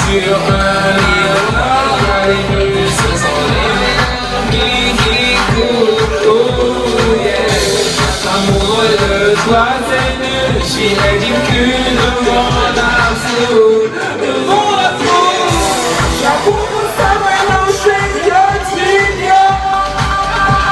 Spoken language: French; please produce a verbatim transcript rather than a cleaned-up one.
sur un lit de noir, les muscles sont les mêmes qui coulent, oh yeah. Amoureux de toi, c'est nul, j'irai dire qu'une grande absolue.